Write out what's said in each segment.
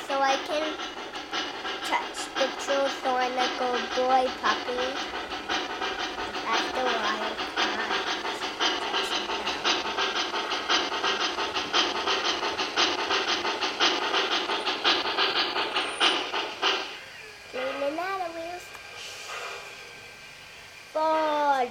so I can touch the true thorn like a boy puppy. That's the wild card. Cleaning out the wheels. Forward.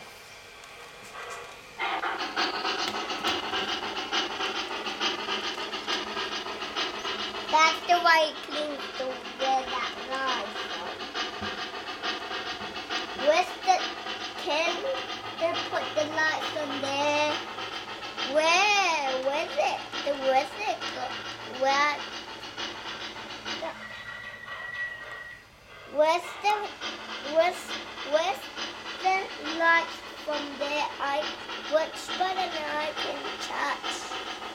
That's the white clean to where that rod from. Where's the tin? They put the lights on there. Where's it? Where's it go? Where's the lights from there? Which button I can touch?